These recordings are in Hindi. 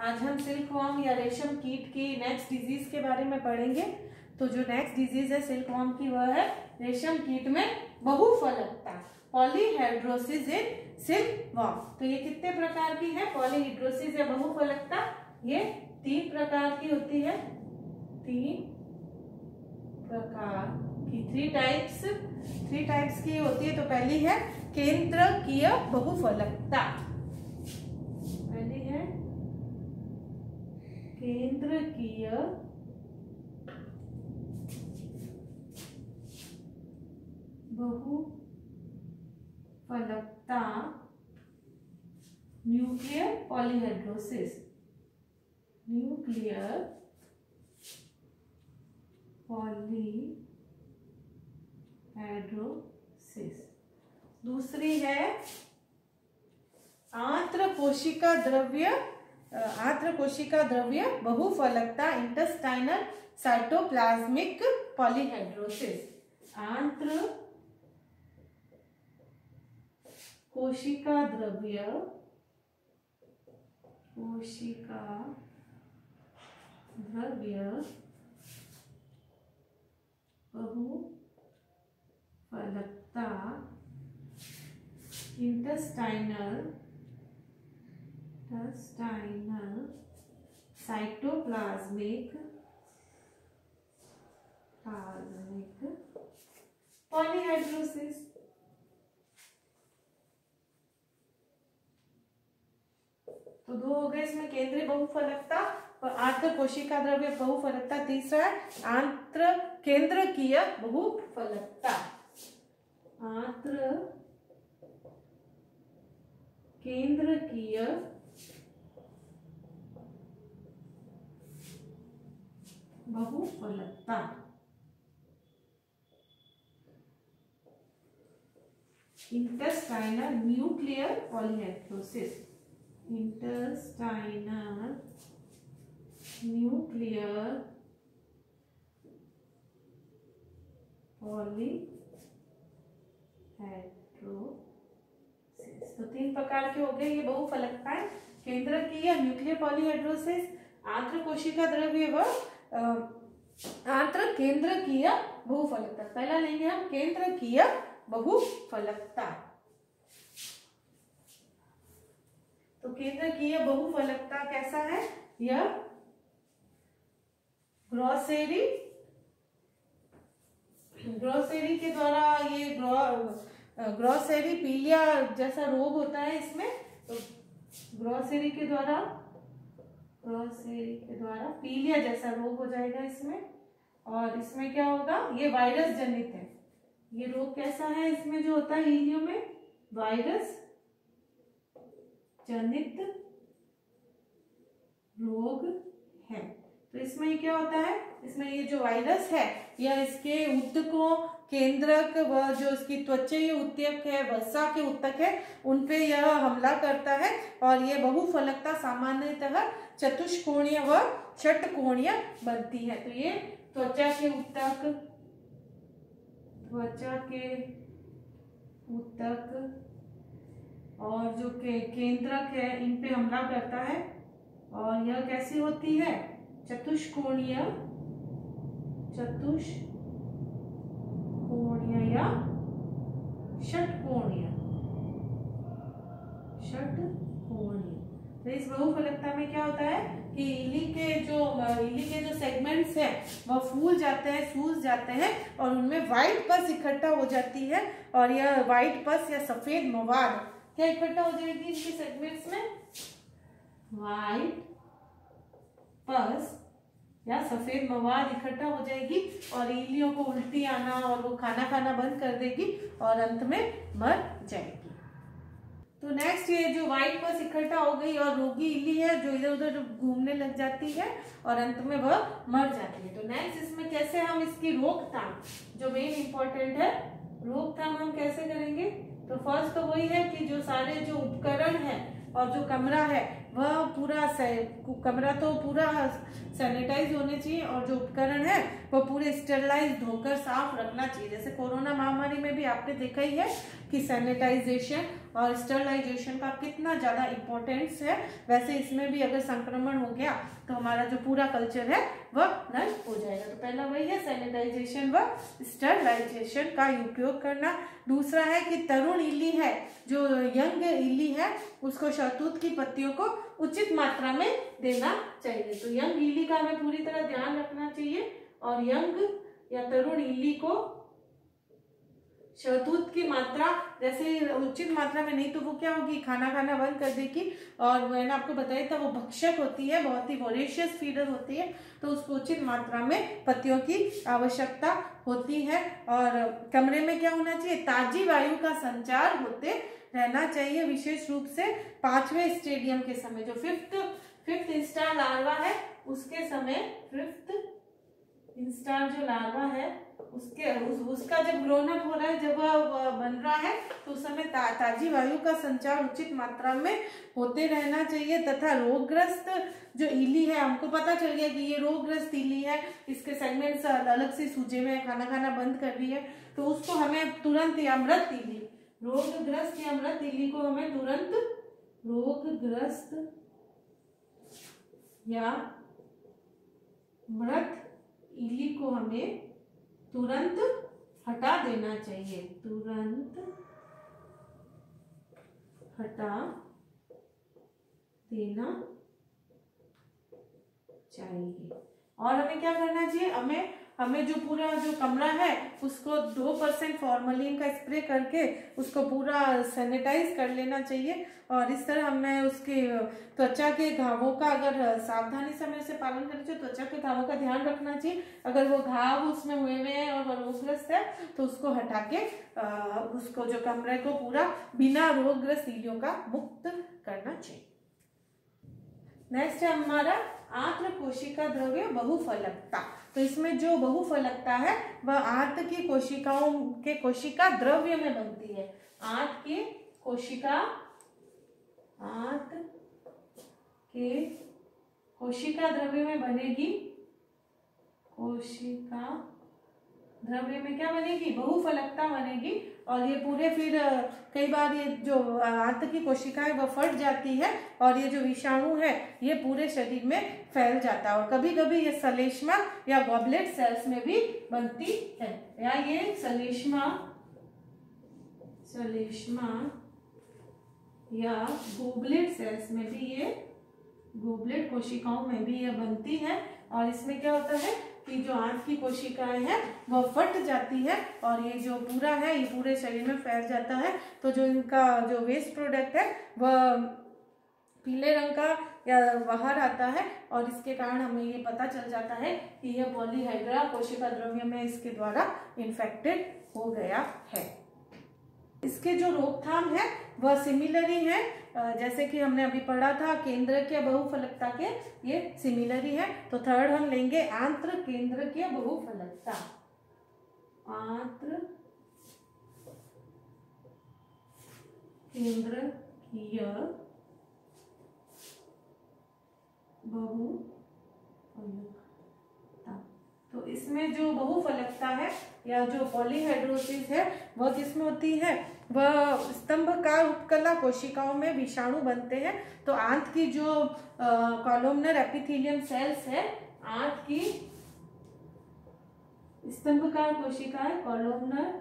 आज हम सिल्कवॉर्म या रेशम कीट की नेक्स्ट डिजीज के बारे में पढ़ेंगे। तो जो नेक्स्ट डिजीज है सिल्कवॉर्म की वह है रेशम कीट में बहुफलकता, पॉलीहेड्रोसिस इन सिल्कवॉर्म। तो ये कितने प्रकार की है पॉलीहेड्रोसिस या बहुफलकता? ये 3 प्रकार की होती है। 3 प्रकार की 3 टाइप्स की होती है। तो पहली है केंद्रकीय बहुफलकता। पहली है केंद्रकीय बहुफलकता, न्यूक्लियर पॉलीहेड्रोसिस। Nuclear polyhedrosis. दूसरी है आंत्रकोशिका द्रव्य बहुफलकता, इंटेस्टाइनल साइटोप्लाज्मिक पॉलीहेड्रोसिस। आंत्रकोशिका द्रव्य बहुफलकता, इंटेस्टाइनल साइटोप्लाज्मिक पॉलीहेड्रोसिस। तो 2 हो गए इसमें, केंद्रीय बहुफलकता और आंत्रकोशिका द्रव्य बहुफलकता। तीसरा है आंत्र केंद्रकीय बहुफलकता। आंत्र केंद्रकीय बहुफलकता। Intestinal nuclear polyhedrosis. Intestinal nuclear polyhedrosis. तो 3 प्रकार के हो गए ये बहुफलकताएं। केंद्रकीय न्यूक्लियर पॉलीहेड्रोसिस, आंत्रकोशिका द्रव्य व आंत्र केंद्रकीय बहुफलकता। पहला लेंगे हम केंद्रकीय बहुफलकता। तो केंद्रकीय बहुफलकता कैसा है? यह ग्रॉसेरी के द्वारा, ये ग्रॉसेरी पीलिया जैसा रोग होता है इसमें। तो ग्रॉसेरी के द्वारा पीलिया जैसा रोग हो जाएगा इसमें। और इसमें क्या होगा? ये वायरस जनित है। ये रोग कैसा है? इसमें जो होता है इलियो में वायरस जनित रोग है। तो इसमें क्या होता है? इसमें ये जो वायरस है यह इसके ऊतकों, केंद्रक व जो इसकी त्वचीय ऊतक है, वसा के ऊतक है, उनपे यह हमला करता है। और ये बहुफलकता सामान्यतः चतुष्कोणीय व षटकोणीय बनती है। तो ये त्वचा के ऊतक और जो केंद्रक है इन पे हमला करता है। और यह कैसी होती है? चतुष्कोणीय या षटकोणीय। तो इस बहुफलकता में क्या होता है कि इली के जो सेगमेंट्स हैं वह फूल जाते हैं, सूज जाते हैं और उनमें व्हाइट पस इकट्ठा हो जाती है। और यह व्हाइट पस या सफेद मवाद क्या इकट्ठा हो जाएगी इनके सेगमेंट्स में? व्हाइट पस या सफेद मवाद इकट्ठा हो जाएगी और इलियों को उल्टी आना और वो खाना बंद कर देगी और अंत में मर जाएगी। तो नेक्स्ट ये जो व्हाइट पस इकट्ठा हो गई और रोगी इली है जो इधर उधर घूमने लग जाती है और अंत में वह मर जाती है। तो नेक्स्ट इसमें कैसे हम इसकी रोकथाम, जो मेन इंपॉर्टेंट है, रोकथाम हम कैसे करेंगे? तो फर्स्ट तो वही है कि जो सारे जो उपकरण है और जो कमरा है वह पूरा कमरा तो पूरा सैनिटाइज होने चाहिए और जो उपकरण है वो पूरे स्टेरलाइज धोकर साफ रखना चाहिए। जैसे कोरोना महामारी में भी आपने देखा ही है कि सैनिटाइजेशन और स्टेरलाइजेशन का कितना ज़्यादा इम्पोर्टेंस है, वैसे इसमें भी अगर संक्रमण हो गया तो हमारा जो पूरा कल्चर है वह नष्ट हो जाएगा। तो पहला वही है सैनिटाइजेशन व स्टेरलाइजेशन का उपयोग करना। दूसरा है कि तरुण इल्ली है, जो यंग इल्ली है, उसको शहतूत की पत्तियों को उचित मात्रा में देना चाहिए। तो यंग इल्ली का हमें पूरी तरह ध्यान रखना चाहिए और यंग या तरुण इल्ली को शहतूत की मात्रा, जैसे उचित मात्रा में नहीं तो वो क्या होगी, खाना खाना बंद कर देगी। और मैंने आपको बताया था वो भक्षक होती है, बहुत ही वोरेशियस फीडर होती है, तो उसको उचित मात्रा में पत्तियों की आवश्यकता होती है। और कमरे में क्या होना चाहिए, ताजी वायु का संचार होते रहना चाहिए, विशेष रूप से 5वें स्टेडियम के समय, जो फिफ्थ इंस्टार लार्वा है उसके समय, फिफ्थ इंस्टार जो लार्वा है उसका जब ग्रोन अप हो रहा है, जब वह बन रहा है, तो उस समय ताजी वायु का संचार उचित मात्रा में होते रहना चाहिए। तथा रोगग्रस्त जो इल्ली है, हमको पता चल गया कि ये रोगग्रस्त इल्ली है, इसके सेगमेंट्स अलग से सूजे हुए हैं, खाना खाना बंद कर रही है, तो उसको हमें तुरंत, या मृत इल्ली, रोगग्रस्त या मृत इल्ली को हमें तुरंत, रोगग्रस्त या मृत इल्ली को हमें तुरंत हटा देना चाहिए, तुरंत हटा देना चाहिए। और हमें क्या करना चाहिए, हमें जो पूरा जो कमरा है उसको 2% फॉर्मलिन का स्प्रे करके उसको पूरा सैनिटाइज कर लेना चाहिए। और इस तरह हमें उसके त्वचा के घावों का, अगर सावधानी समय से पालन करना चाहिए, त्वचा के घावों का ध्यान रखना चाहिए। अगर वो घाव उसमें हुए हैं और वो रोगग्रस्त है तो उसको हटा के उसको जो कमरे को पूरा बिना रोगग्रस्त इल्लियों का मुक्त करना चाहिए। नेक्स्ट है हमारा आंत्र कोशिका द्रव्य बहुफलकता। तो इसमें जो बहुफलकता है वह आंत्र की कोशिकाओं के कोशिका द्रव्य में बनती है। आंत्र के कोशिका द्रव्य में बनेगी, कोशिका द्रव्य में क्या बनेगी, बहुफलकता बनेगी। और ये पूरे फिर कई बार ये जो आंत्र की कोशिकाएं वह फट जाती है और ये जो विषाणु है ये पूरे शरीर में फैल जाता है। और कभी कभी ये सलेष्मा या गॉबलेट सेल्स में भी बनती है, या ये सलेष्मा या गोबलेट सेल्स में भी, ये गोबलेट कोशिकाओं में भी ये बनती है। और इसमें क्या होता है कि जो आंत की कोशिकाएं हैं वह फट जाती है और ये जो पूरा है ये पूरे शरीर में फैल जाता है। तो जो इनका जो वेस्ट प्रोडक्ट है वह पीले रंग का या बाहर आता है और इसके कारण हमें ये पता चल जाता है कि यह पॉलीहाइड्रा कोशिका द्रव्य में इसके द्वारा इन्फेक्टेड हो गया है। इसके जो रोकथाम है वह सिमिलरी है, जैसे कि हमने अभी पढ़ा था केंद्रकीय बहुफलकता के, ये सिमिलरी है। तो थर्ड हम लेंगे आंत्र केंद्रकीय बहुफलकता। आंत्र केंद्रकीय बहुफलकता। तो इसमें जो बहुफलकता है या जो पॉलीहाइड्रोसिस है वह किसमें होती है, वह स्तंभकार उपकला कोशिकाओं में विषाणु बनते हैं। तो आंत की जो कॉलमनर एपिथेलियम सेल्स है, आंत की स्तंभकार कोशिकाएं कॉलमनर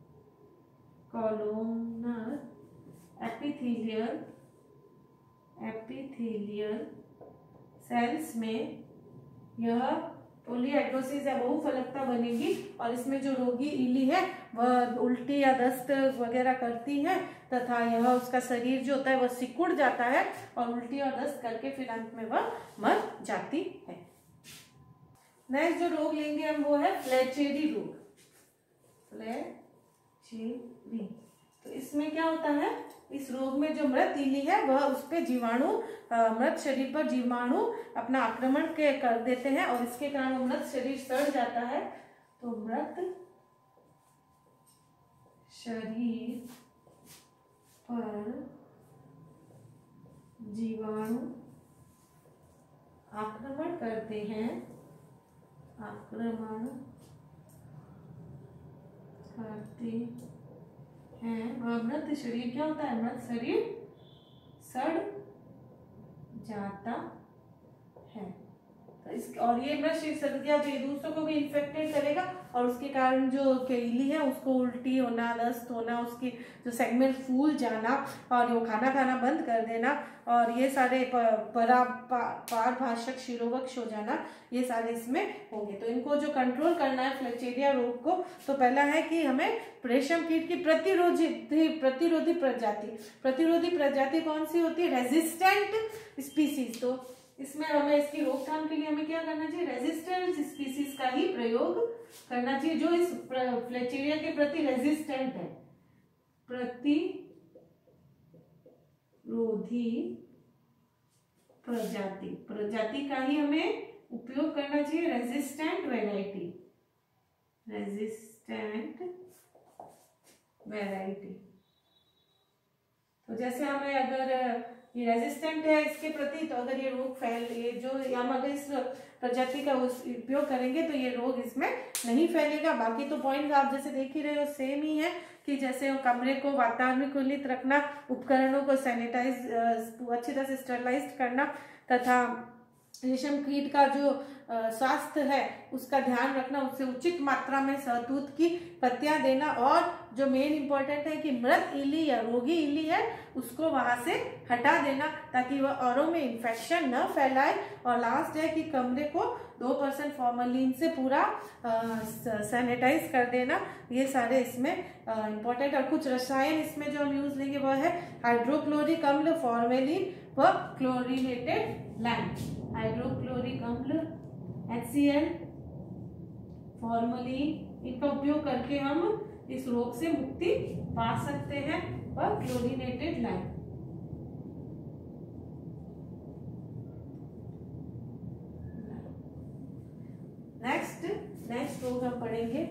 एपिथेलियल सेल्स में यह पॉलीहाइड्रोसिस या बहुफलकता बनेगी। और इसमें जो रोगी इल्ली है वह उल्टी या दस्त वगैरह करती है तथा यह उसका शरीर जो होता है वह सिकुड़ जाता है और उल्टी और दस्त करके फिर अंत में वह मर जाती है। नेक्स्ट जो रोग लेंगे हम वो है फ्लैचेरी रोग। फ्लैचेरी, तो इसमें क्या होता है, इस रोग में जो मृत इल्ली है वह उस पे जीवाणु, मृत शरीर पर जीवाणु अपना आक्रमण कर देते हैं और इसके कारण मृत शरीर सड़ जाता है। तो मृत शरीर पर जीवाणु करते हैं, आक्रमण करते हैं, वह मृत शरीर क्या होता है, मृत शरीर सड़ जाता है। तो इस और ये मृत शरीर सड़ गया तो ये दूसरों को भी इन्फेक्टेड करेगा और उसके कारण जो इली है उसको उल्टी होना, दस्त होना, उसकी जो सेगमेंट फूल जाना और वो खाना खाना बंद कर देना और ये सारे पारभाषक शिरोवक्ष हो जाना, ये सारे इसमें होंगे। तो इनको जो कंट्रोल करना है फ्लैचेरिया रोग को, तो पहला है कि हमें रेशम कीट की प्रतिरोधी प्रजाति कौन सी होती है, रेजिस्टेंट स्पीसीज। तो इसमें हमें इसकी रोकथाम के लिए हमें क्या करना चाहिए, रेजिस्टेंट स्पीसीज का ही प्रयोग करना चाहिए जो इस फ्लैचेरिया के प्रति रेजिस्टेंट है, प्रतिरोधी प्रजाति का ही हमें उपयोग करना चाहिए, रेजिस्टेंट वैरायटी। तो जैसे हमें अगर ये रेजिस्टेंट है इसके प्रति, तो अगर ये रोग ये जो हम अगर इस प्रजाति का उपयोग करेंगे तो ये रोग इसमें नहीं फैलेगा। बाकी तो पॉइंट्स आप जैसे देख ही रहे हो सेम ही है कि जैसे कमरे को वातानुकूलित रखना, उपकरणों को सैनिटाइज अच्छी तरह से स्टरलाइज करना तथा रेशम कीट का जो स्वास्थ्य है उसका ध्यान रखना, उससे उचित मात्रा में शहतूत की पत्तियां देना और जो मेन इंपॉर्टेंट है कि मृत इली या रोगी इली है उसको वहां से हटा देना ताकि वह औरों में इन्फेक्शन न फैलाए। और लास्ट है कि कमरे को 2% फॉर्मलिन से पूरा सैनिटाइज कर देना। ये सारे इसमें इंपॉर्टेंट और कुछ रसायन इसमें जो हम यूज लेंगे वह है हाइड्रोक्लोरिक अम्ल, फॉर्मेलिन व क्लोरीनेटेड लाइम। हाइड्रोक्लोरिक अम्ल HCl, फॉर्मलिन, इनका उपयोग करके हम इस रोग से मुक्ति पा सकते हैं और क्लोरीनेटेड लाइम। नेक्स्ट रोग हम पढ़ेंगे।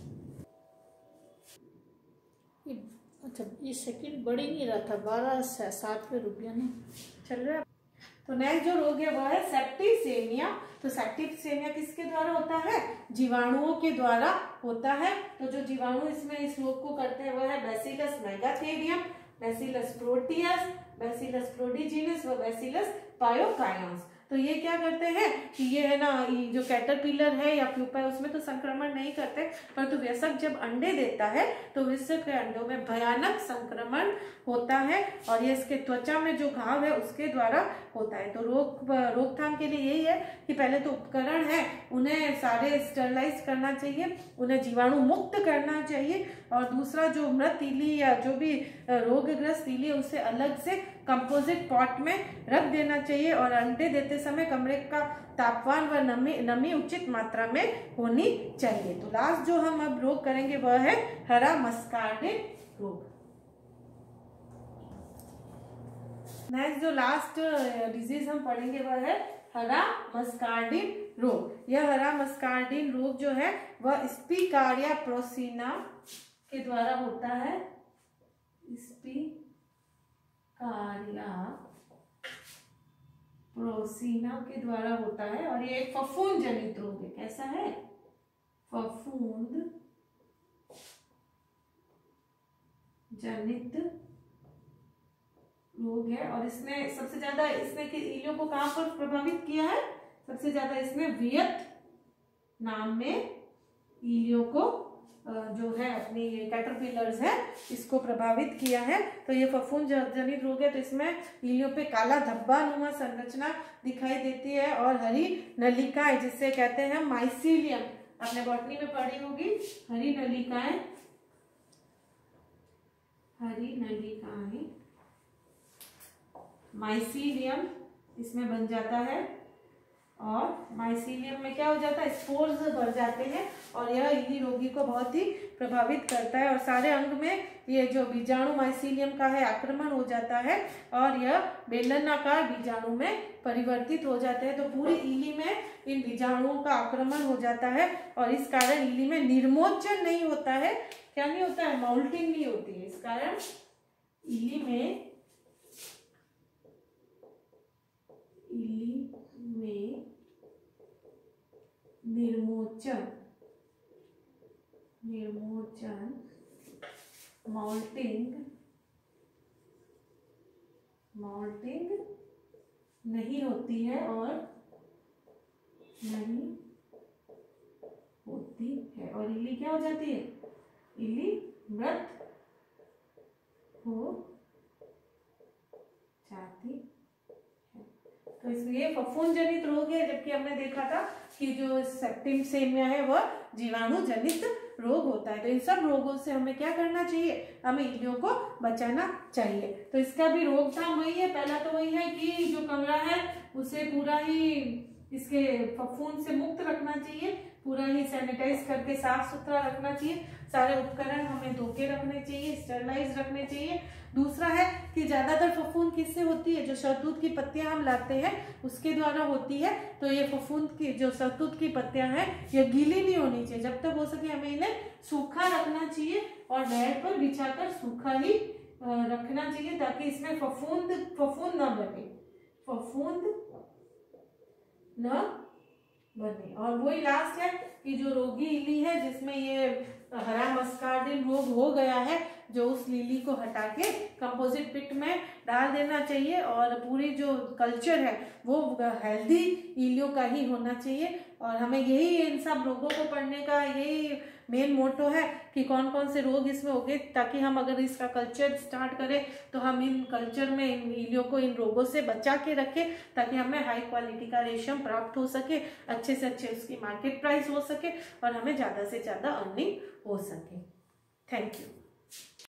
अच्छा, ये सेकंड बढ़ ही नहीं रहा था, 12 से 7 पे रुक गया ना, चल रहा है। तो नेक्स्ट जो रोग है वह है सेप्टिसेमिया। तो सेप्टिसेमिया किसके द्वारा होता है, जीवाणुओं के द्वारा होता है। तो जो जीवाणु इसमें इस रोग को करते हैं वह है bacillus megatherium, bacillus proteus, bacillus prodigiosus व बैसिलस पायोकायंस। तो ये क्या करते हैं कि ये है ना, ये जो कैटरपिलर है या प्यूपा है उसमें तो संक्रमण नहीं करते, परंतु वयस्क जब अंडे देता है तो वयस्क के अंडों में भयानक संक्रमण होता है और ये इसके त्वचा में जो घाव है उसके द्वारा होता है। तो रोकथाम के लिए यही है कि पहले तो उपकरण है उन्हें सारे स्टरलाइज करना चाहिए, उन्हें जीवाणु मुक्त करना चाहिए और दूसरा जो मृत इली या जो भी रोगग्रस्त इली है उसे अलग से कंपोजिट पॉट में रख देना चाहिए और अंडे देते समय कमरे का तापमान व नमी उचित मात्रा में होनी चाहिए। तो लास्ट जो हम अब रोग करेंगे वह है हरा मस्कार्डिन रोग। नेक्स्ट जो लास्ट डिजीज हम पढ़ेंगे वह है हरा मस्कार्डिन रोग। यह हरा मस्कार्डिन रोग जो है वह स्पीकारिया प्रोसिना के द्वारा होता है, स्पीकारिया प्रोसिना के द्वारा होता है और ये एक फफूंद जनित रोग है। कैसा है, फफूंद जनित रोग है और इसने सबसे ज्यादा इलियों को कहां पर प्रभावित किया है, सबसे ज्यादा इसने वियतनाम में इलियों को जो है अपनी कैटरपिलर्स है इसको प्रभावित किया है। तो ये फफूंद जनित रोग है। तो इसमें इलियों पे काला धब्बा नुमा संरचना दिखाई देती है और हरी नलिकाएं जिससे कहते हैं माइसीलियम, आपने बॉटनी में पढ़ी होगी, हरी नलिकाएं माइसीलियम इसमें बन जाता है और माइसीलियम में क्या हो जाता है, स्पोर्स भर जाते हैं और यह इली रोगी को बहुत ही प्रभावित करता है और सारे अंग में ये जो बीजाणु माइसीलियम का है आक्रमण हो जाता है और यह बेलनाकार बीजाणु में परिवर्तित हो जाते हैं। तो पूरी इली में इन बीजाणुओं का आक्रमण हो जाता है और इस कारण इली में निर्मोचन नहीं होता है। क्या नहीं होता है, माउल्टिंग नहीं होती है। इस कारण इली में निर्मोचन मॉल्टिंग नहीं होती है और नहीं होती है, और इल्ली क्या हो जाती है? इल्ली मृत हो जाती है। तो इसलिए फफूंद जनित रोग है, जबकि हमने देखा था कि जो सेप्टिसेमिया है वह जीवाणु जनित रोग होता है। तो इन सब रोगों से हमें क्या करना चाहिए? हमें इल्लियों को बचाना चाहिए। तो इसका भी रोकथाम वही है, पहला तो वही है कि जो कमरा है उसे पूरा ही इसके फफूंद से मुक्त रखना चाहिए, पूरा ही सैनिटाइज करके साफ सुथरा रखना चाहिए, सारे उपकरण हमें धो के रखने चाहिए, स्टरलाइज रखने चाहिए। दूसरा है कि ज्यादातर फफूंद किससे होती है? जो शहतूत की पत्तियां हम लाते हैं उसके द्वारा होती है। तो ये फफूंद की जो शहतूत की पत्तियां हैं ये गीली नहीं होनी चाहिए, जब तक हो सके हमें इन्हें सूखा रखना चाहिए और बेड पर बिछाकर सूखा ही रखना चाहिए, ताकि इसमें फफूंद न बने। और वही लास्ट है कि जो रोगी इल्ली है जिसमें ये हरा मस्कार्डिन रोग हो गया है, जो उस लिली को हटा के कंपोजिट पिट में डाल देना चाहिए, और पूरी जो कल्चर है वो हेल्दी इल्लियों का ही होना चाहिए। और हमें यही इन सब रोगों को पढ़ने का यही मेन मोटो है कि कौन कौन से रोग इसमें हो गए, ताकि हम अगर इसका कल्चर स्टार्ट करें तो हम इन कल्चर में इन इल्लियों को इन रोगों से बचा के रखें, ताकि हमें हाई क्वालिटी का रेशम प्राप्त हो सके, अच्छे से अच्छे उसकी मार्केट प्राइस हो सके और हमें ज़्यादा से ज़्यादा अर्निंग हो सके। Thank you.